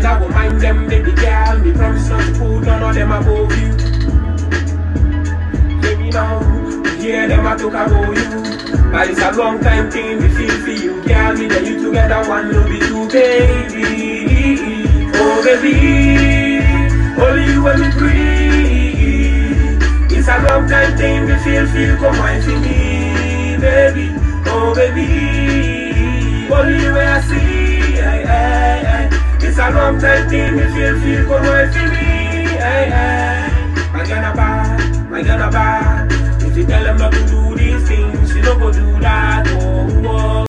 I won't mind them, baby girl. Me promise not to put none of them above you. Let me know, yeah, them I talk about you. But it's a long time thing, we feel for you, girl. Me and you together, one no be two, baby. Oh baby, only you when me breathe. It's a long time thing, we feel for you, come on for me, baby. Oh baby, only you when I see. It's a long time thing, we feel for you, come on for me. My gonna bad. If you tell them not to do these things, she don't go do that. Oh, oh.